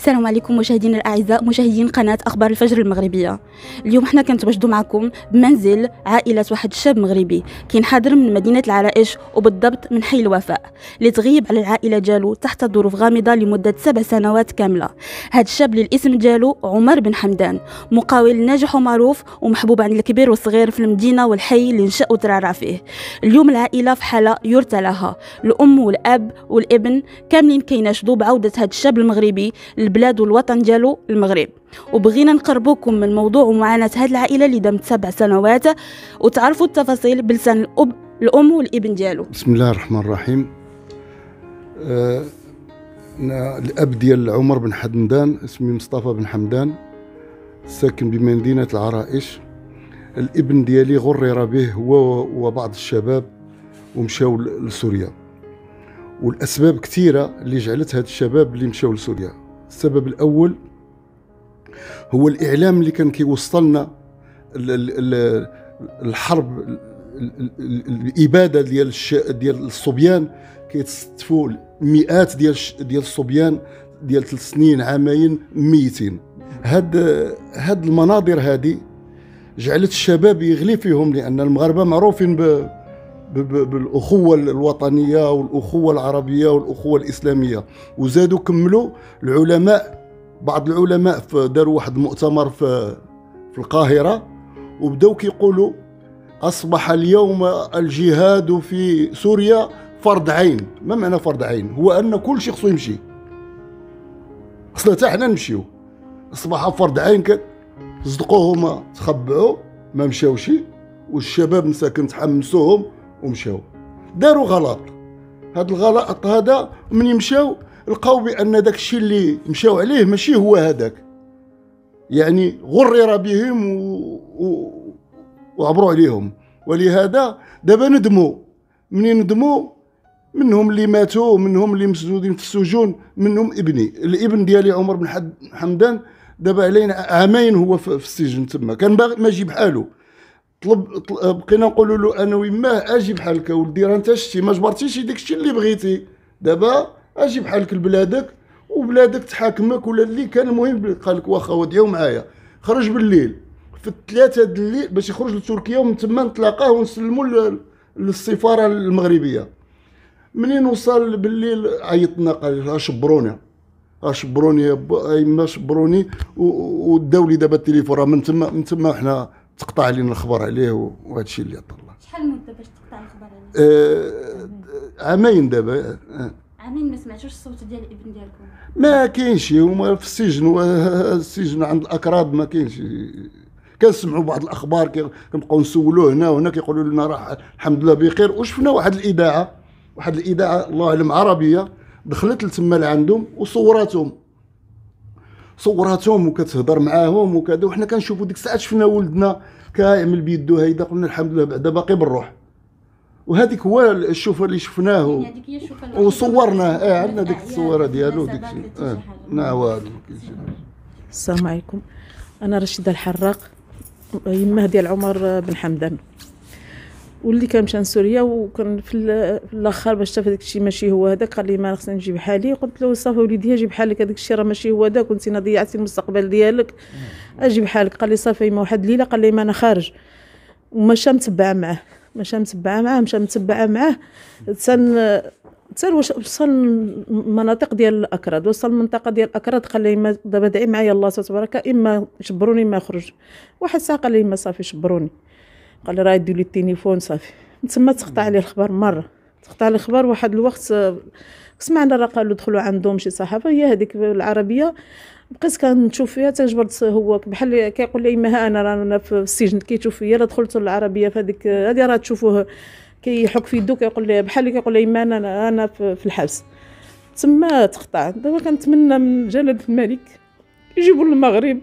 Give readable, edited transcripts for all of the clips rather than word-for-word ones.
السلام عليكم مشاهدينا الاعزاء، مشاهدين قناه اخبار الفجر المغربيه. اليوم حنا كنتواجدوا معكم بمنزل عائله واحد الشاب مغربي كينحدر من مدينه العرائش وبالضبط من حي الوفاء، اللي تغيب على العائله ديالو تحت ظروف غامضه لمده 7 سنوات كامله. هذا الشاب اللي الاسم ديالو عمر بن حمدان، مقاول ناجح ومعروف ومحبوب عند الكبير والصغير في المدينه والحي اللي نشأ وترعرع فيه. اليوم العائله في حاله يرثى لها، الام والاب والابن كاملين كيناشدوا بعوده هذا الشاب المغربي البلاد والوطن ديالو المغرب. وبغينا نقربوكم من موضوع ومعاناة هذه العائلة اللي دامت 7 سنوات وتعرفوا التفاصيل بلسان الأم والابن ديالو. بسم الله الرحمن الرحيم. الأب ديال عمر بن حمدان اسمي مصطفى بن حمدان، ساكن بمدينة العرائش. الابن ديالي غرر به هو وبعض الشباب ومشاو لسوريا، والأسباب كثيرة اللي جعلت هاد الشباب اللي مشاو لسوريا. السبب الأول هو الإعلام اللي كان كيوصلنا الحرب، الإبادة ديال الصبيان، كيتستفوا مئات ديال الصبيان ديال 3 سنين عامين ميتين. هاد المناظر هذه جعلت الشباب يغلي فيهم، لأن المغاربة معروفين بالأخوة الوطنية والأخوة العربية والأخوة الإسلامية. وزادوا كملوا العلماء، بعض العلماء داروا واحد المؤتمر في القاهرة وبداو كيقولوا أصبح اليوم الجهاد في سوريا فرض عين. ما معنى فرض عين؟ هو أن كل شيء خصو يمشي، خصنا حتى حنا نمشيو. أصبح فرض عين، صدقوهم تخبعوا ما مشاوش، والشباب مساكن تحمسوهم ومشاو داروا غلط. هذا الغلط هذا من يمشاو لقاو بان داك الشيء اللي مشاو عليه ماشي هو هذاك، يعني غرر بهم وعبروا عليهم. ولهذا دابا ندموا، منين ندموا، منهم اللي ماتوا، منهم اللي مسجونين في السجون، منهم ابني. الابن ديالي عمر بن حمدان دابا علينا عامين هو في السجن تما، كان باغي ما يجي بحالو. بقينا نقولوا له انا ويماه اجي بحالك ولدي، راه انت شتي ما جبرتيش داك الشيء اللي بغيتي، دابا اجي بحالك لبلادك وبلادك تحاكمك ولا اللي كان. المهم قال لك واخا وديو معايا. خرج بالليل في 3 د الليل باش يخرج لتركيا، ومن تما نتلاقاه ونسلموا للسفاره المغربيه. منين وصل بالليل عيطنا، قال شبروني يا با، شبروني، وداو لي دابا التليفون. راه من تما حنا تقطع علينا الخبر عليه، وهذا الشيء اللي طلع. شحال المده باش تقطع الخبر عليه؟ عامين دابا. عامين ما سمعتوش الصوت ديال الابن ديالكم؟ ما كاينش، هما في السجن، السجن عند الاكراد ما كاينش. كنسمعوا بعض الاخبار، كنبقاو نسولوه هنا وهنا، كيقولوا لنا راه الحمد لله بخير. وشفنا واحد الاذاعه الله اعلم عربيه دخلت لتما لعندهم وصوراتهم وكتهضر معاهم وكذا. وحنا كنشوفوا ديك الساعه شفنا ولدنا كيعمل بيدو هيدا، قلنا الحمد لله بعدا باقي بالروح. وهذيك هو الشوفه اللي شفناه وصورناه. عندنا ديك الصوره ديالو ديك الشيء. والو. السلام عليكم، انا رشيده الحراق، يماه ديال عمر بن حمدان، واللي كان مشى لسوريا. وكان في الاخر باش شاف داك الشيء ماشي هو هذاك، قال لي ما خصني نجيب حالي. قلت له صافي وليدي اجي بحالك، هذاك الشيء راه ماشي هو هذاك، وانت ضيعتي المستقبل ديالك، اجي بحالك. قال لي صافي. ما واحد الليله قال لي ما انا خارج، ومشى متبع معاه حتى وصل المناطق ديال الاكراد، وصل المنطقه ديال الاكراد. قال لي دابا دعي معايا الله تبارك، اما شبروني ما خرج. واحد الساعه قال لي ما صافي شبروني، قال لي راه يديو لي التليفون صافي. تما تقطع عليه الخبر تقطع عليه الخبر. واحد الوقت سمعنا راه قالوا دخلوا عندهم شي صحافه، هي هذيك العربيه. بقيت كنشوف فيها تجبرت، هو بحال كيقول لي ما انا في السجن، كيشوف فيا راه دخلت العربيه في هذيك هذه، راه تشوفوه كيحك في يدو، كيقول لي بحال كيقول لي ما انا في الحبس. تما تقطع. دابا كنتمنى من جلاله الملك يجيبوا للمغرب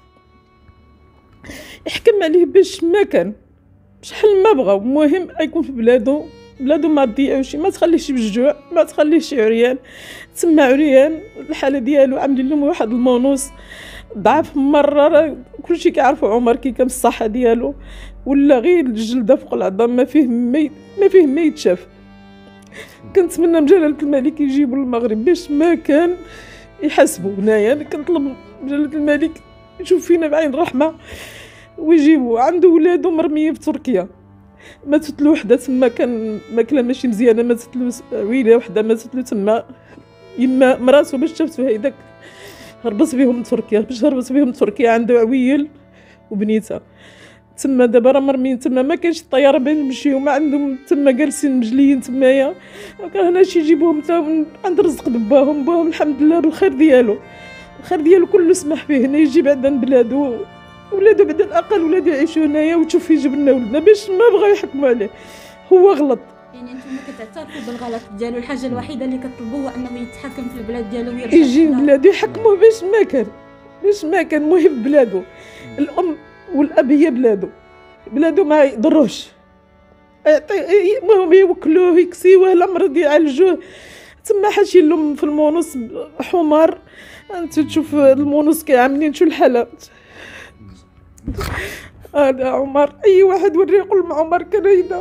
يحكم عليه باش ما كان شحال ما بغاو، المهم يكون في بلادو ما تضيعوش، ما تخليهش بالجوع، ما تخليهش عريان. تما عريان الحاله ديالو عاملين لهم واحد المونوس ضعف مره. راه كلشي كيعرفوا عمر كي كان الصحه ديالو، ولا غير الجلده فوق العظام، ما فيه ما يتشاف. كنتمنى من جلاله الملك يجيبوا للمغرب باش ما كان يحاسبوا. هنايا انا كنطلب من جلاله الملك يشوف فينا بعين رحمه ويجيبوا. عنده ولادو مرميين في تركيا، ماتت له وحده تما، كان ماكله ماشي مزيانه، ماتت له عويله وحده ماتت له تما. يما مراسو باش شافتو هيداك هربت بهم لتركيا، باش هربت بهم لتركيا عنده عويل وبنيته تما. دابا راه مرميين تما، ما كاينش الطياره بين نمشيو، ما عندهم تما جالسين مجليين تمايا. هنا شي يجيبوهم تا عند رزق باهم. باهم الحمد لله بالخير ديالو، الخير ديالو كله سمح فيه. هنا يجي بعدا من بلادو، ولادو بعد الاقل ولادو يعيشوا هنايا، وتشوف يجيب لنا ولدنا باش ما بغاو يحكموا عليه. هو غلط. يعني انتم كتعترفوا بالغلط ديالو، الحاجه الوحيده اللي كتطلبوه هو انه يتحكم في البلاد ديالو ويرجع يجي بلادو يحكموه باش ما كان مهم بلادو. الام والاب هي بلادو ما يضروش. المهم يوكلوه يكسيوه، لا مرض يعالجوه تما. حاشين لهم في المونوس حمار، انت تشوف المونوس كيعاملين شو الحاله. هذا عمر، اي واحد وريه يقول مع عمر كان هيدا.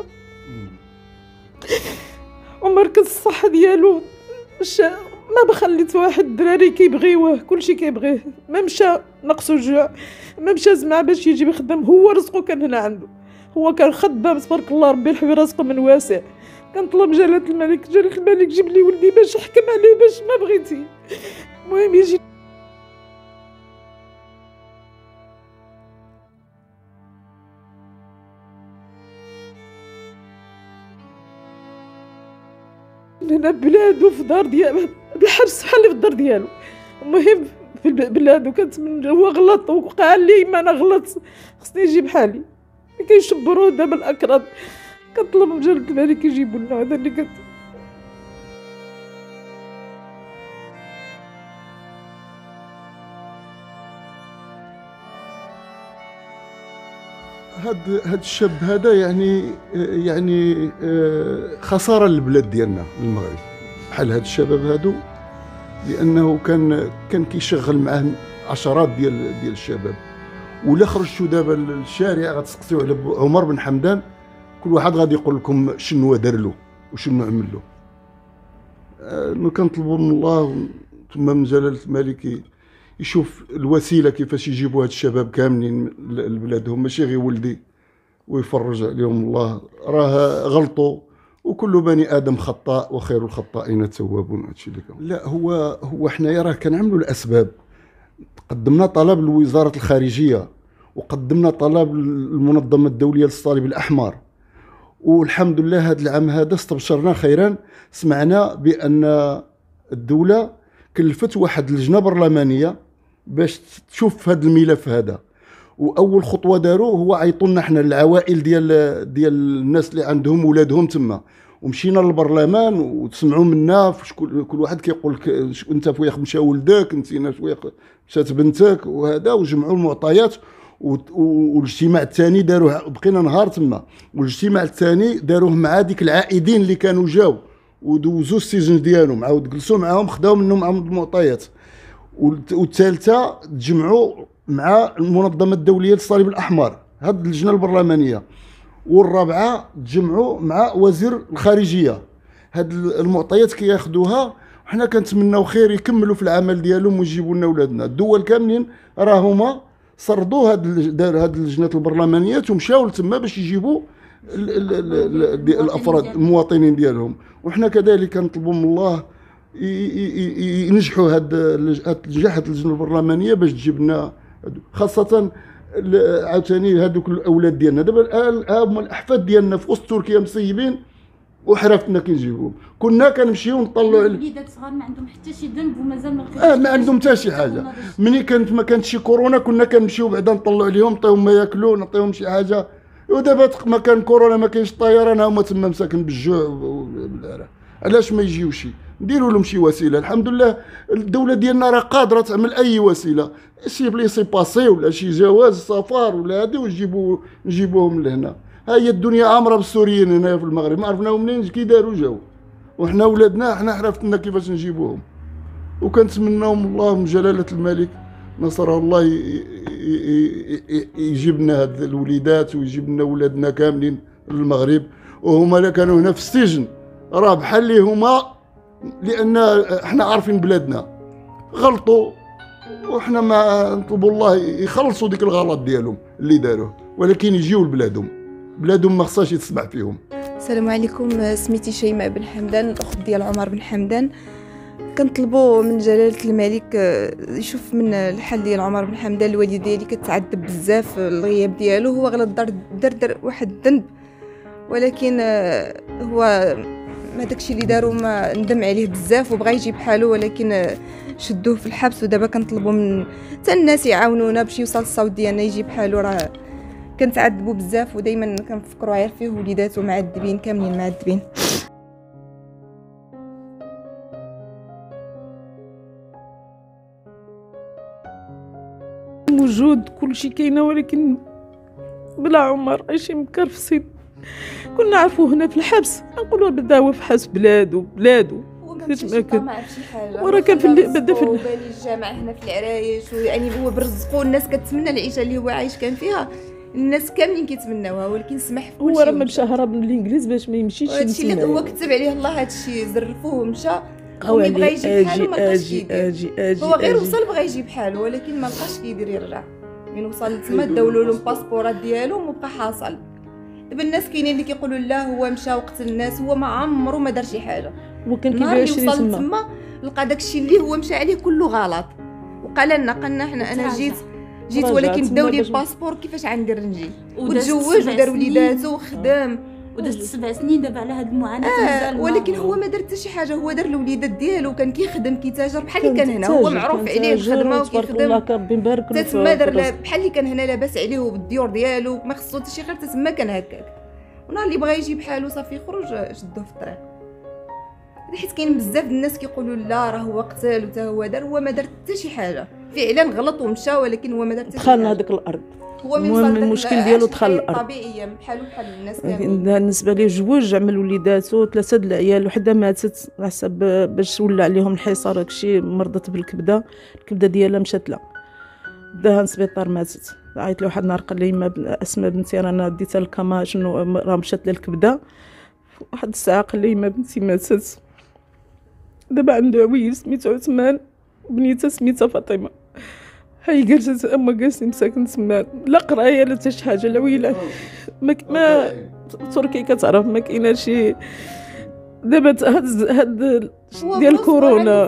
عمر كان الصحه ديالو ما بخليت واحد الدراري كيبغيوه، كلشي كيبغيه. ما مشى نقصو جوع، ما مشى زعما باش يجي يخدم، هو رزقه كان هنا عنده. هو كان خدام تبارك الله، ربي يحوي رزقه من واسع. كنطلب جلاله الملك جيب لي ولدي باش يحكم عليه باش ما بغيتي. المهم يجي هنا بلادو في دار ديالو، بالحبس بحال اللي في الدار ديالو. المهم في بلادو كنتمنى. هو غلط وقال لي ما انا غلط، خصني يجي بحالي. كيشبروه دابا الاكراد. كنطلب من جلاله الملك يجيبوا لنا هذا اللي قلت. هاد الشاب هذا يعني خساره للبلاد ديالنا المغرب، بحال هاد الشباب هادو، لانه كان كيشغل معاه عشرات ديال الشباب. ولا خرجتوا دابا للشارع غتسقسيو على عمر بن حمدان، كل واحد غادي يقول لكم شنو دار له وشنو عمل له. كنطلبوا من الله ثم من جلاله الملك يشوف الوسيله كيفاش يجيبوا هاد الشباب كاملين لبلادهم، ماشي غير ولدي، ويفرج عليهم الله. راه غلطوا، وكل بني ادم خطاء وخير الخطائين التوابون. هادشي اللي كان. لا هو حنايا راه كنعملوا الاسباب. قدمنا طلب لوزاره الخارجيه، وقدمنا طلب للمنظمه الدوليه للصليب الاحمر، والحمد لله هذا العام هذا استبشرنا خيرا. سمعنا بان الدوله كلفت واحد اللجنه برلمانيه باش تشوف هذا الملف هذا. واول خطوه داروا هو عيطوا لنا حنا العوائل ديال الناس اللي عندهم ولادهم تما، ومشينا للبرلمان وتسمعوا منا كل واحد كيقول لك انت فوياك مشى ولدك، انت فوياك مشات بنتك، وهذا. وجمعوا المعطيات. والاجتماع الثاني داروه، بقينا نهار تما. والاجتماع الثاني داروه مع ديك العائدين اللي كانوا جاو ودوزوا السجن ديالهم، عاود جلسوا معاهم خداو منهم المعطيات. والثالثه تجمعوا مع المنظمه الدوليه للصليب الاحمر، هاد اللجنه البرلمانيه. والرابعه تجمعوا مع وزير الخارجيه. هاد المعطيات كياخذوها، وحنا كنتمناو خير يكملوا في العمل ديالهم ويجيبوا لنا ولادنا. الدول كاملين راه هما صردوا هاد اللجنه البرلمانيات ومشاو لتما باش يجيبوا الافراد المواطنين ديالهم. وحنا كذلك كنطلبوا من الله ينجحوا تنجح هاد اللجنه البرلمانيه باش تجيب لنا، خاصه عاوتاني هذوك الاولاد ديالنا دابا هما الاحفاد ديالنا في وسط تركيا مسيبين، وحرفتنا كنجيبوهم. كنا كنمشيو نطلعوا على الوليدات صغار ما عندهم حتى شي ذنب ومازال ما عندهم حتى شي حاجه. ملي ما كانت شي كورونا كنا كنمشيو بعدا نطلعوا عليهم، نعطيهم ما ياكلوا، نعطيهم شي حاجه. ودابا ما كان كورونا ما كاينش الطيران، هما تما مساكن بالجوع وبالعرق. علاش ما يجيوش؟ نديروا لهم شي وسيله. الحمد لله الدوله ديالنا راه قادره تعمل اي وسيله، شي بليسي باسي ولا شي جواز سفر ولا هادي، ونجيبوهم لهنا. ها هي الدنيا عامره بالسوريين هنا في المغرب، ما عرفناهم منين كي داروا جاو. وحنا ولادنا حنا حرفتنا كيفاش نجيبوهم. وكنتمناهم الله من جلاله الملك نصره الله يجيب لنا هاد الوليدات ويجيب لنا ولادنا كاملين للمغرب. وهما اللي كانوا هنا في السجن راه بحال اللي هما، لان احنا عارفين بلادنا. غلطوا، وحنا ما نطلبوا الله يخلصوا ديك الغلط ديالهم اللي داروه، ولكن يجيو لبلادهم، بلادهم ما خصهاش يتسمع فيهم. السلام عليكم، سميتي شيماء بن حمدان، الاخت ديال عمر بن حمدان. كنطلبوا من جلاله الملك يشوف من الحل ديال عمر بن حمدان. الوالده ديالي كتعذب بزاف الغياب ديالو، هو غلط دار واحد الذنب، ولكن هو ما داكشي اللي دارو ما ندم عليه بزاف وبغى يجي بحالو، ولكن شدوه في الحبس. ودابا كنطلبوا من حتى الناس يعاونونا باش يوصل الصوت ديالنا يجي بحالو، راه كنتعذبوا بزاف ودائما كنفكروا عير فيه، وليداتو معذبين كاملين معذبين. موجود كلشي كاينه، ولكن بلا عمر عايشي مكرفسين. كنا نعرفوه هنا في الحبس نقولوا بدا هو في حبس بلادو كيفاش ما كان وراه كان في بدا في الجامعه هنا في العرايش، ويعني هو برزقو الناس كتمنى العيشه اللي هو عايش كان فيها، الناس كاملين كيتمناوها، ولكن سمح في كلشي. هو راه ما مشى هرب من الانجليز باش ما يمشيش هادشي اللي هو كتب عليه الله، هادشي زرفوه ومشى بغى يجي بحالو ما لقاش كيدير. هو غير وصل بغى يجي بحالو، ولكن ما لقاش كيدير يرجع. من وصل تما داولوا له الباسبورات ديالو وما بقى حاصل. دابا الناس كاينين اللي كيقولوا لا هو مشى وقتل الناس، هو ما عمره ما دار شي حاجه. وكان كيبيع شي تما لقى داكشي اللي هو مشى عليه كله غلط، وقال لنا حنا انا جيت ولكن داو لي الباسبور كيفاش غندير نجي، وتزوج ودار وليداتو وخدام ودازت 7 سنين دابا على هاد المعاناه. ولكن هو ما دار حتى شي حاجه، هو دار الوليدات ديالو، كان كيخدم كيتاجر بحال اللي كان هنا، هو معروف عليه الخدمه وكيخدم. ربي يبارك له. تما دار بحال اللي كان هنا لاباس عليه وبالديور ديالو، ما خصو حتى شي غير تما كان هكاك. ونهار اللي بغى يجي بحالو صافي خرج شدوه في الطريق. حيت كاين بزاف الناس كيقولوا لا راه هو قتل وتا هو دار، هو ما دار حتى شي حاجه، فعلا غلط ومشى، ولكن هو ما دار حتى شي حاجه. دخل هذيك الارض، هو من المشكل ديالو دخل الارض طبيعيه بحالو بحال الناس كاملين. بالنسبه ليه جوج عمل وليداتو، 3 د العيال، وحده ماتت على حسب باش ولا عليهم الحصار داكشي، مرضت بالكبده، الكبده ديالها مشات لها، داها للسبيطار ماتت. عيط له واحد النهار قال لي ما اسماء بنتي انا ديتها للكما شنو راه مشات لها الكبده. واحد الساعه قال لي ما بنتي ماتت. دابا عنده عويل سميتو عثمان وبنيته سميتها فاطمه. هاي جالسه اما جالسين مساكن تما، لا قرايه لا حتى شي حاجه. العويله ما تركي كتعرف ما كاينه شي. دابا هاد ديال كورونا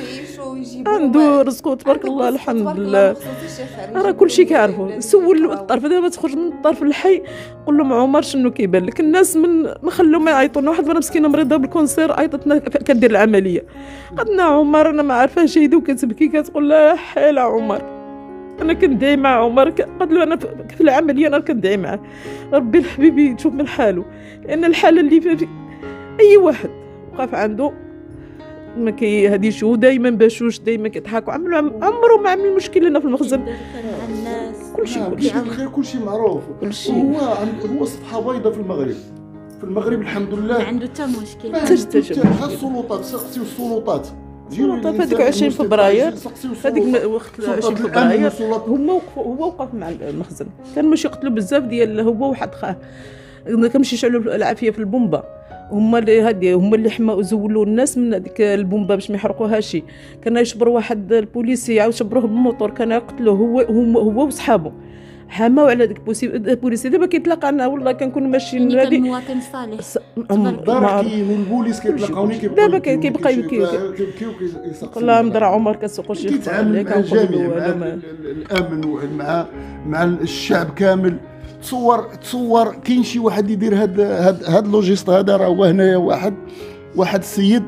عنده رزقو تبارك الله الحمد لله، راه كلشي كيعرفوا. سول الطرف دابا تخرج من الطرف الحي قول لهم عمر شنو كيبان لك. الناس ما خلوا ما يعيطوا لنا. واحد المره مسكينه مريضه بالكونسير عيطتنا كدير العمليه، قدنا عمر انا ما عارفه شي وكتبكي كتقول لا حال عمر انا كندعي مع عمر. قالت له انا في العمليه انا كندعي معاه، ربي الحبيب يشوف من حاله، لان الحاله اللي في اي واحد وقف عنده ما كي هادي شو دائما بشوش دائما كيضحكوا. عمره ما عمل مشكل لنا في المخزن. كلشي الخير كلشي معروف. هو صفحه بيضاء في المغرب. في المغرب الحمد لله ما عنده حتى مشكل. حتى السلطات سقسيو السلطات هذيك 20 فبراير، هذيك وقت 20 فبراير هو وقف مع المخزن. كان ماشي يقتلوا بزاف ديال هو وواحد خاه، كنمشي يشعلوا العافيه في البومبا. هما اللي حماو زولوا الناس من هذيك البومبا باش ما يحرقوهاش. كان يشبروا واحد البوليسي عاود شبروه بالموطور، كان يقتلوه هو وصحابه. حماو على ديك البوليسي. دابا كيتلاقانا والله كنكونوا ماشيين هذه مواطن صالح الدار كاين والبوليس كيتلاقاوني دابا كيبقى يبكيو والله مدرع عمر كتسوقوا شي خطر كنقولوا الامن مع الشعب كامل. تصور كاين شي واحد يدير هاد اللوجيست هذا. راه هو هنايا واحد السيد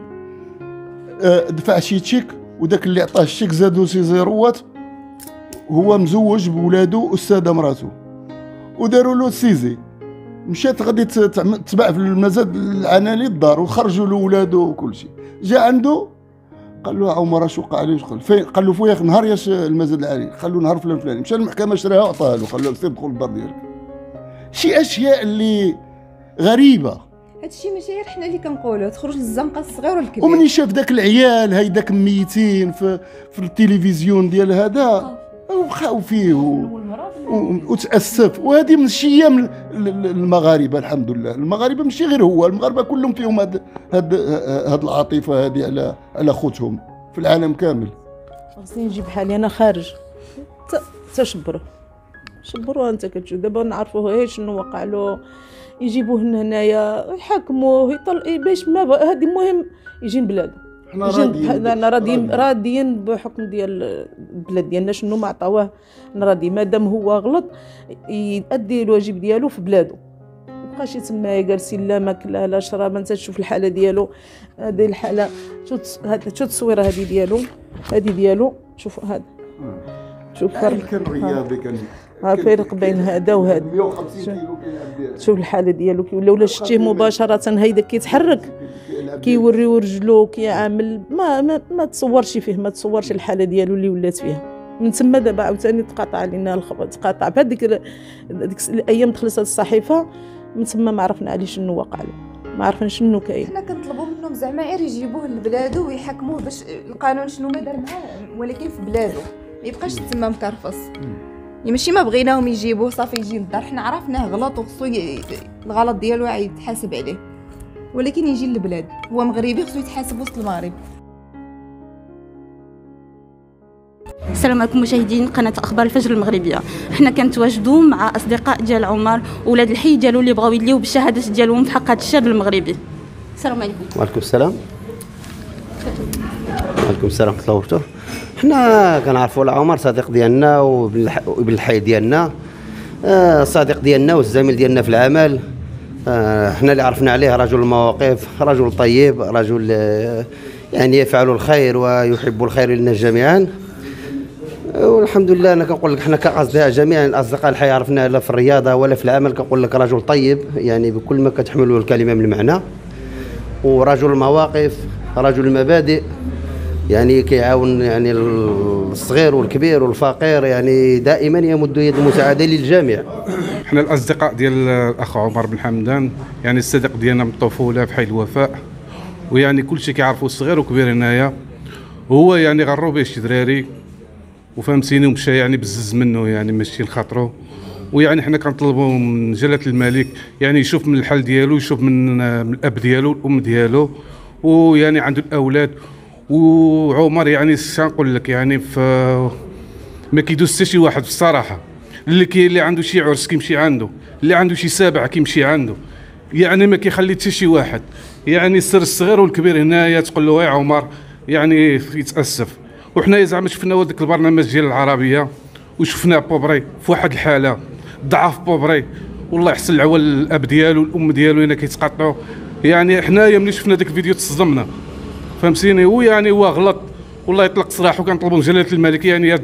دفع شي تشيك، وداك اللي عطاه الشيك زادو شي زيروات. هو مزوج بولادو استاذه مراته، وداروا له سيزي. مشات غادي تباع في المزاد العناني الدار، وخرجوا له ولادو وكل شيء. جا عنده قال له عمر اش وقع عليه؟ قال له فويا نهار ياش المزاد العناني؟ قال له نهار فلان فلاني. مشى للمحكمه شراها وعطاها له، قال له سير دخل للدار ديالك. شي اشياء اللي غريبه. هادشي ماشي غير حنا اللي كنقولوا، تخرج للزنقه الصغير والكبير. ومني شاف داك العيال هيداك ميتين في التلفزيون ديال هذا وخاو فيه وتاسف. وهذه من شيام المغاربه الحمد لله. المغاربه ماشي غير هو، المغاربه كلهم فيهم هاد العاطفه هذه على خوتهم في العالم كامل. خصني نجيب حالي انا خارج شبروه انت كتشوف دابا نعرفوه شنو وقع له، يجيبوه هنايا يحاكموه باش ما هذه مهم يجي لبلادو. حنا راضيين بحكم ديال البلاد ديالنا شنو ما عطاوه، راضي مادام هو غلط يؤدي الواجب ديالو في بلادو، مابقاش يتما جالسين لا ماكله لا شراب. انت تشوف الحاله ديالو، هذه الحاله شوف التصويره هذه ديالو شوف هذا، شوف فرق كان رياضي كان فرق بين هذا وهذا. 150 كيلو كيلعب شوف الحاله ديالو ولا شتيه مباشره هيدا كيتحرك كيوريو رجلو كيعامل ما تصورش فيه، ما تصورش الحاله ديالو اللي ولات فيها. من تما دابا عاوتاني تقاطع علينا الخبر، تقاطع بهذيك الايام دخلت الصحيفه، من تما ما عرفنا عليه شنو وقع له، ما عرفنا شنو كاين. حنا كنطلبوا منهم زعما غير يجيبوه لبلادو ويحكموه باش القانون شنو ما دار معاه، ولكن في بلادو ما يبقاش تما مكرفص. ماشي ما بغيناهم يجيبوه صافي يجي للدار، حنا عرفناه غلط وخصو الغلط ديالو يتحاسب عليه، ولكن يجي للبلاد. هو مغربي خصو يتحاسب وسط المغرب. السلام عليكم مشاهدين قناه اخبار الفجر المغربيه. حنا كنتواجدوا مع اصدقاء ديال عمر ولاد الحي ديالو اللي بغاو يدليو بالشهادات ديالهم في حق هذا الشاب المغربي. السلام عليكم. وعليكم السلام. وعليكم السلام ورحمه الله وبركاته. حنا كنعرفوا عمر صديق ديالنا وابن الحي ديالنا، صديق ديالنا والزميل ديالنا في العمل. حنا اللي عرفنا عليه رجل المواقف، رجل طيب، رجل يعني يفعل الخير ويحب الخير لنا جميعا. والحمد لله انا كنقول لك حنا كاصدقاء جميعا الاصدقاء الحي عرفنا لا في الرياضه ولا في العمل، كنقول لك رجل طيب يعني بكل ما كتحمله الكلمه من المعنى، ورجل المواقف، رجل المبادئ، يعني كيعاون يعني الصغير والكبير والفقير، يعني دائما يمد يد المساعده للجميع. احنا الاصدقاء ديال الاخ عمر بن حمدان، يعني الصديق ديالنا من الطفوله في حي الوفاء، ويعني كلشي كيعرفوا الصغير وكبير هنايا. هو يعني غرو به شي دراري وفهمتيني ومشى يعني بزز منه، يعني ماشي لخاطرو. ويعني حنا كنطلبوا من جلاله الملك يعني يشوف من الحال ديالو، يشوف من الاب ديالو الام ديالو، ويعني عنده الاولاد. وعمر يعني شنقول لك يعني ما كيدوز حتى شي واحد بصراحه، اللي عنده شي عرس كيمشي عنده، اللي عنده شي سابع كيمشي عنده، يعني ما كيخلي حتى شي واحد. يعني السر الصغير والكبير هنايا تقول له يا عمر يعني يتاسف. وحنا زعما شفنا هذاك البرنامج ديال العربيه وشفنا بوبري في واحد الحاله ضعف بوبري، والله يحسن العوال الاب ديالو الام ديالو هنا كيتقاطعوا. يعني حنايا ملي شفنا داك الفيديو تصدمنا، فهمتيني. ويعني هو غلط والله يطلق سراح، وكنطلبوا من جلاله الملك يعني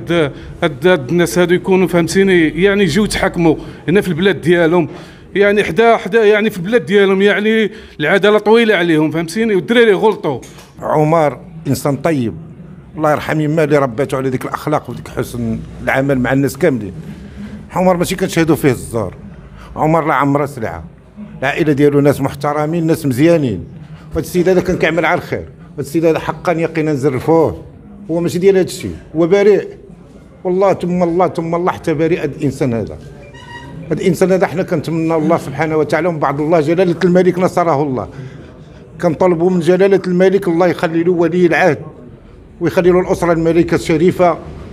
هاد الناس هادو يكونوا فهمتيني يعني يجيو يتحكموا هنا في البلاد ديالهم، يعني حدا يعني في البلاد ديالهم، يعني العداله طويله عليهم فهمتيني. والدراري غلطوا. عمر انسان طيب الله يرحم يما اللي رباتو على ديك الاخلاق وديك حسن العمل مع الناس كاملين. عمر ماشي كنشهدوا فيه الزور، عمر لا عمره سلعه، العائله ديالو ناس محترمين ناس مزيانين. وهذا السيد هذا كان كيعمل على الخير، هذا السيد هذا حقا يقينا نزرفوه، هو ماشي ديال هذا الشيء، هو بريء والله ثم الله حتى بريء هذا الانسان هذا. هذا الانسان هذا حنا كنتمنى الله سبحانه وتعالى ومن بعد الله جلاله الملك نصره الله، كنطلبوا من جلاله الملك الله يخلي له ولي العهد ويخلي له الاسره الملكه الشريفه،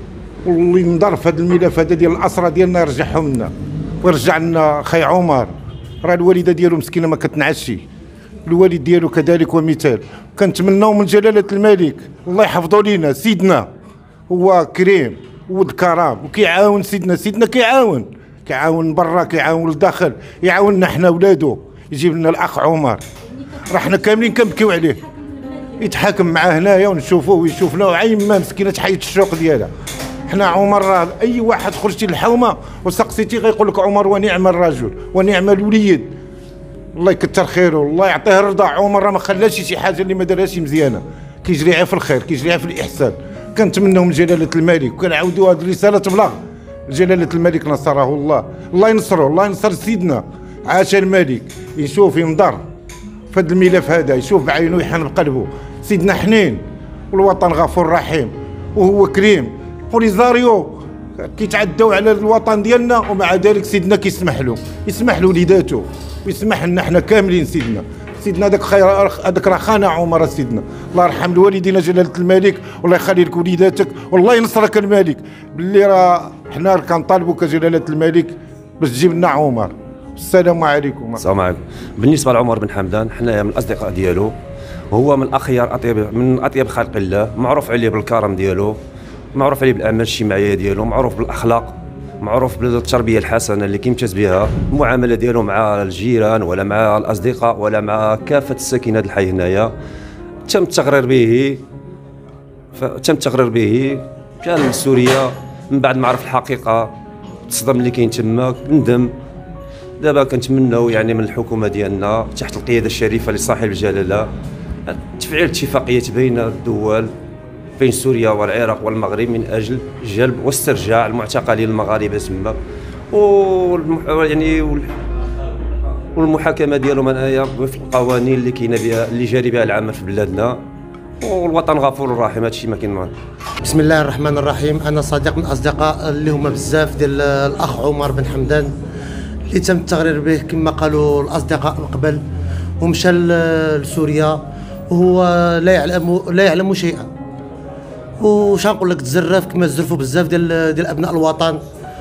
واللي نضر في هذا الملف هذا ديال الاسرى ديالنا يرجعهم لنا ويرجع لنا خي عمر. راه الوالده ديالو مسكينه ما كتنعشي، الوالد ديالو كذلك ومثال. كنتمناو من جلاله الملك الله يحفظوا لينا سيدنا، هو كريم ولد كرام وكيعاون سيدنا كيعاون برا كيعاون للداخل، يعاوننا حنا ولادو، يجيب لنا الاخ عمر. راه حنا كاملين كنبكيو عليه، يتحاكم معاه هنايا ونشوفوه ويشوفنا وعين ما مسكينه تحيد الشوق ديالها. حنا عمر راه اي واحد خرجتي للحومه وسقسيتي غيقول لك عمر ونعم الرجل ونعم الوليد، الله يكثر خيره والله يعطيه الرضا. عمر راه ما خلاش شي حاجه اللي ما دارهاش مزيانه، كيجريها في الخير كيجريها في الاحسان. كنتمناو من جلاله الملك وكنعاودوا هذه الرساله تبلغ جلاله الملك نصره الله، الله ينصره، الله ينصر سيدنا عاش الملك، يشوف ينظر في هذا الملف هذا، يشوف بعينه يحن بقلبه. سيدنا حنين والوطن غفور رحيم وهو كريم، بوليزاريو كيتعداو على الوطن ديالنا ومع ذلك سيدنا كيسمح له، يسمح له لذاته ويسمح لنا حنا كاملين. سيدنا سيدنا هذاك خير، هذاك راه خان عمر سيدنا، الله يرحم الوالدين جلاله الملك والله يخلي لك وليداتك والله ينصرك الملك. باللي راه حنا كنطالبوك جلاله الملك باش تجيب لنا عمر. السلام عليكم. السلام عليكم. بالنسبه لعمر بن حمدان حنايا من الاصدقاء ديالو، وهو من اخيار اطيب خلق الله، معروف عليه بالكرم ديالو، معروف عليه بالاعمال الاجتماعيه ديالو، معروف بالاخلاق، معروف بالتربيه الحسنه اللي كيمتاز بها، المعامله ديالو مع الجيران ولا مع الاصدقاء ولا مع كافه الساكنه الحي هنايا. تم التغرير به كان لسوريا من بعد ما عرف الحقيقه، تصدم اللي كاين تما، ندم. دابا كنتمناو يعني من الحكومه ديالنا تحت القياده الشريفه لصاحب الجلاله تفعيل اتفاقيات بين الدول، بين سوريا والعراق والمغرب، من اجل جلب واسترجاع المعتقلين المغاربه تما، والمحاكمه ديالهم انايا وفق القوانين اللي كاينه بها، اللي جاري بها العمل في بلادنا، والوطن غفور رحيم. هادشي ما كاين معنا. بسم الله الرحمن الرحيم. انا صديق من الاصدقاء اللي هما بزاف ديال الاخ عمر بن حمدان اللي تم التغرير به كما قالوا الاصدقاء من قبل، ومشى لسوريا وهو لا يعلم شيئا. وش نقول لك، تزرف كما تزرفوا بزاف ديال ابناء الوطن،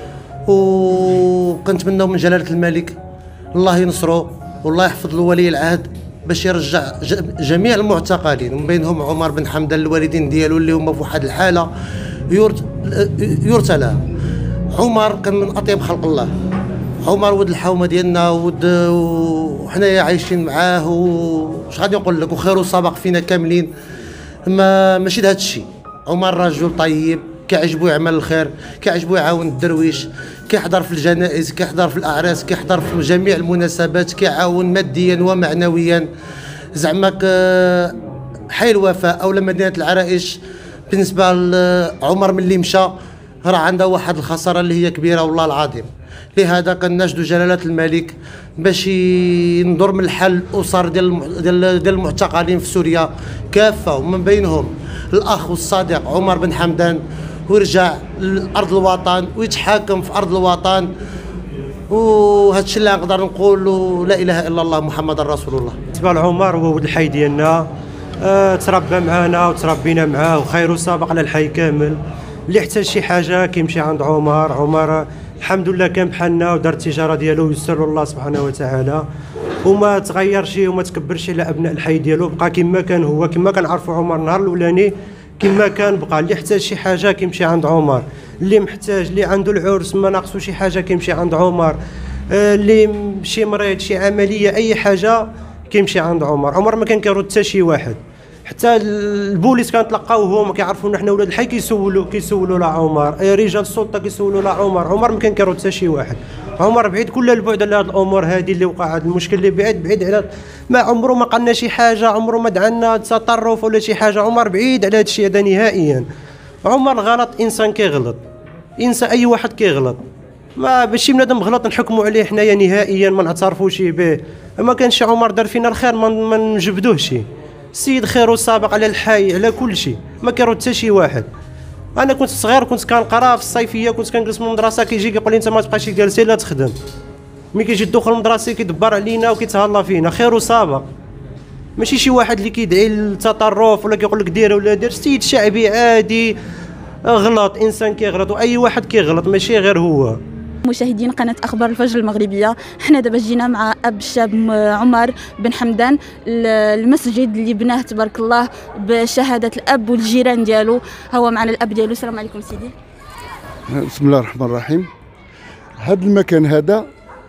وكنتمناو من جلاله الملك الله ينصرو والله يحفظ له ولي العهد باش يرجع جميع المعتقلين، ومن بينهم عمر بن حمدان الوالدين ديالو اللي هما في واحد الحاله يرثى لها. عمر كان من اطيب خلق الله، عمر ولد الحومه ديالنا، وحنايا عايشين معاه، وش غادي نقول لك، وخير سبق فينا كاملين. ماشي لهذا الشيء. عمر رجل طيب، كيعجبو يعمل الخير، كيعجبو يعاون الدرويش، كيحضر في الجنائز، كيحضر في الاعراس، كيحضر في جميع المناسبات، كيعاون ماديا ومعنويا. زعما حي الوفاء او مدينه العرائش بالنسبه لعمر ملي مشى راه عندها واحد الخساره اللي هي كبيره والله العظيم. لهذا كناشدوا جلاله الملك باش ينظر من الحل الاسر ديال المعتقلين في سوريا كافه، ومن بينهم الاخ والصديق عمر بن حمدان، ويرجع لارض الوطن ويتحاكم في ارض الوطن. وهذا الشيء اللي نقدر نقول، لا اله الا الله محمد رسول الله. بالنسبه لعمر هو ولد الحي ديالنا، تربى معنا وتربينا معاه، وخير سابق على الحي كامل. اللي احتاج شي حاجه كيمشي عند عمر. عمر الحمد لله كان بحالنا ودار التجاره ديالو ويسر الله سبحانه وتعالى، وما تغيرش وما تكبرش على ابناء الحي ديالو، بقى كما كان هو، كما كنعرفوا عمر النهار الاولاني كما كان بقى. اللي احتاج شي حاجه كيمشي عند عمر، اللي محتاج، اللي عنده العرس ما ناقصو شي حاجه كيمشي عند عمر، اللي شي مريض شي عمليه اي حاجه كيمشي عند عمر. عمر ما كان كيرد حتى شي واحد، حتى البوليس كنتلقاو هما كيعرفونا حنا ولاد الحي كيسولوا لا عمر، رجال السلطه كيسولوا لا عمر. عمر ما كان كيرد حتى شي واحد. عمر بعيد كل البعد على هذه الامور هذه اللي وقع، هذا المشكل اللي بعيد على، ما عمره ما قالنا شي حاجه، عمره ما دعنا تطرف ولا شي حاجه. عمر بعيد على هذا الشيء هذا نهائيا. عمر غلط، انسان كيغلط، انسان اي واحد كيغلط، ما باش شي بنادم غلط نحكموا عليه حنايا نهائيا ما نعترفوش به. ما كانش عمر دار فينا الخير ما نجبدوهش. السيد خير سابق على الحي على كل شيء، ما كيرد حتى شي واحد. انا كنت صغير كنت كنقرا في الصيفيه، كنت كنجلس من المدرسه كيجي كيقول لي انت ما تبقاش جالس لا تخدم. ملي كيجي الدخول المدرسي كيدبر علينا وكيتهلا فينا. خير سابق، ماشي شي واحد اللي كيدعي للتطرف ولا كيقول لك دير ولا دير. السيد شعبي عادي غلط، انسان كيغلط واي واحد كيغلط ماشي غير هو. مشاهدين قناة أخبار الفجر المغربية، حنا دابا جينا مع أب الشاب عمر بن حمدان، المسجد اللي بناه تبارك الله بشهادة الأب والجيران ديالو. هو معنا الأب ديالو. السلام عليكم سيدي. بسم الله الرحمن الرحيم. هذا المكان هذا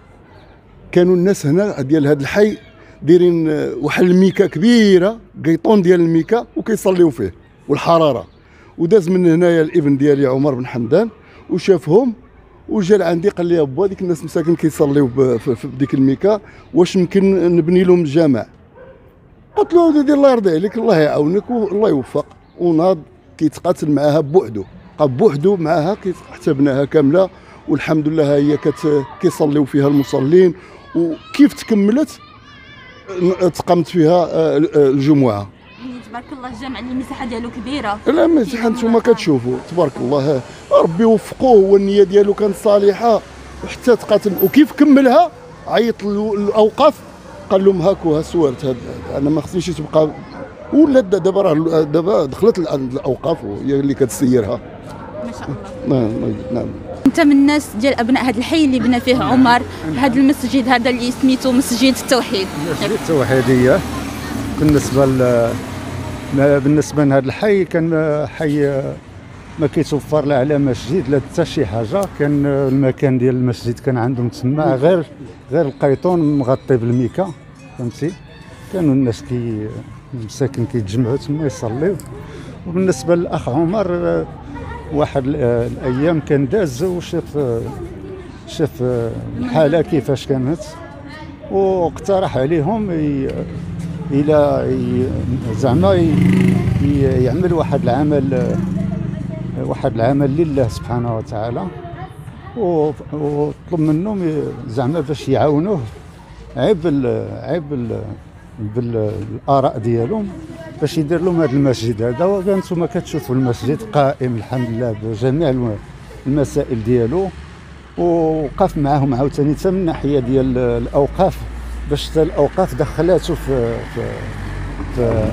كانوا الناس هنا ديال هذا الحي دايرين واحد الميكا كبيرة، قيطون ديال الميكا وكيصليو فيه والحرارة. وداز من هنايا الابن ديالي عمر بن حمدان وشافهم وجا لعندي قال لي ابا هذيك الناس مساكن كيصليو في ديك الميكا، واش يمكن نبني لهم الجامع؟ قلت له ولدي الله يرضي عليك الله يعاونك والله يوفق. وناض كيتقاتل معاها بوحدو، بقى بوحدو معاها حتى بناها كامله، والحمد لله هي كيصليو فيها المصلين. وكيف تكملت تقامت فيها الجمعه. تبارك الله الجامع اللي المساحه ديالو كبيره. لا مساحه نتوما كتشوفوا تبارك الله، ربي وفقوه والنيه ديالو كانت صالحه وحتى تقاتل. وكيف كملها عيط الاوقاف قال لهم هاكو ها سوارت انا ما خصنيش تبقى، ولا دابا دخلت الاوقاف هي اللي كتسيرها. ما شاء الله. نعم. انت من الناس ديال ابناء هذا الحي اللي بنى فيه عمر هذا المسجد هذا اللي سميتو مسجد التوحيد. مسجد التوحيديه. بالنسبه لهذا الحي كان حي ما كيتوفر لا على مسجد لا حتى شي حاجه. كان المكان ديال المسجد كان عندهم تما غير القيطون مغطي بالميكا، فهمتي. كانوا الناس المساكن كيتجمعوا تما يصليو. وبالنسبه للاخ عمر واحد الايام كان داز وشاف الحاله كيفاش كانت، واقترح عليهم الى زعما يعمل واحد العمل لله سبحانه وتعالى، وطلب منهم زعما باش يعاونوه عيب بالاراء ديالهم باش يدير لهم هذا المسجد هذا. وانتم كتشوفوا المسجد قائم الحمد لله بجميع المسائل ديالو، ووقف معهم عاوتاني حتى من الناحيه ديال الاوقاف باش حتى الاوقاف دخلاتو في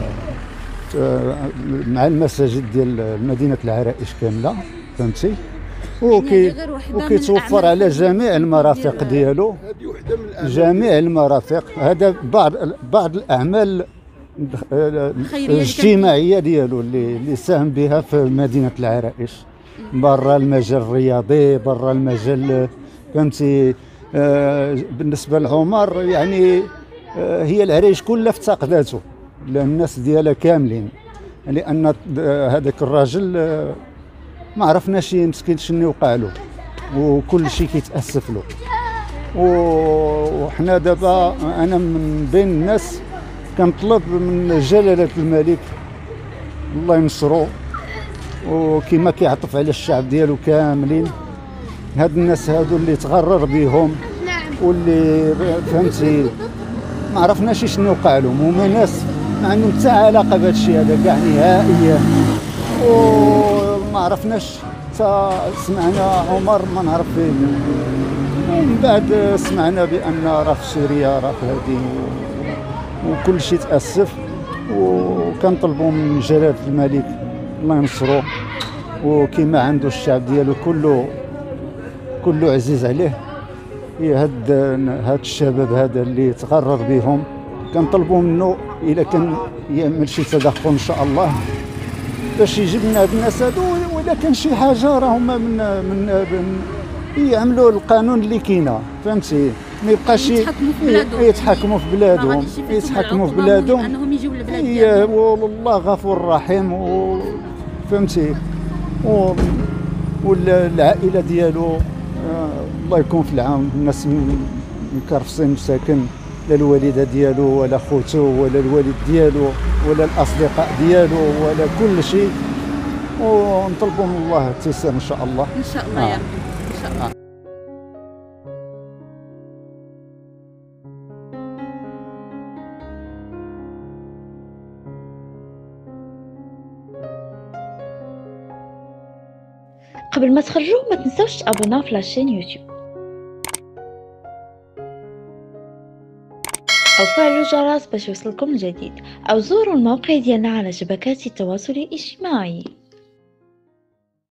مع المساجد ديال مدينه العرائش كامله، فهمتي. وكيتوفر على جميع المرافق ديالو، جميع المرافق. هذا بعض الاعمال الاجتماعيه ديالو اللي ساهم بها في مدينه العرائش، برا المجال الرياضي، برا المجال، فهمتي. بالنسبه لعمر يعني هي العرائش كلها افتقدته، الناس ديالها كاملين، لان هذاك الراجل ما عرفناش مسكين شنو وقع له، وكل شيء كيتاسف له. وحنا دابا انا من بين الناس كنطلب من جلاله الملك الله ينصرو، وكما كيعطف على الشعب ديالو كاملين. هاد الناس هادو اللي تغرر بهم واللي فهمتي ما عرفناش شنو وقع لهم، هما ناس ما عندهم حتى علاقه بهذا الشيء هذا كاع نهائيا، وما عرفناش. سمعنا عمر ما نعرف فين، ومن بعد سمعنا بان راه في سوريا راه في هذه، وكل شيء تاسف. وكنطلبوا من جلاله الملك الله ينصرو، وكما عنده الشعب ديالو كله عزيز عليه. هاد الشباب هذا اللي تغرر بهم كنطلبوا منه الا كان يعمل شي تدخل ان شاء الله باش يجيب لنا هاد الناس هادو، وإلا كان شي حاجه راه هما من يعملوا القانون اللي كاينه، فهمتي. ما يبقاش يتحكموا في بلادهم، يتحكموا في بلادهم انهم يجيو للبلاد. والله غفور رحيم، فهمتي. والعائله ديالو الله يكون في العون، الناس مكرفسين مساكن، لا الوالده ديالو ولا خوتو ولا الوالد ديالو ولا الاصدقاء ديالو ولا كل شيء. ونطلبوا من الله التيسير ان شاء الله. ان شاء الله يا رب ان شاء الله. قبل ما تخرجوا ما تنسوش تابوناو في لاشين يوتيوب او فعلوا الجرس باش يوصلكم الجديد، او زوروا الموقع ديالنا على شبكات التواصل الاجتماعي.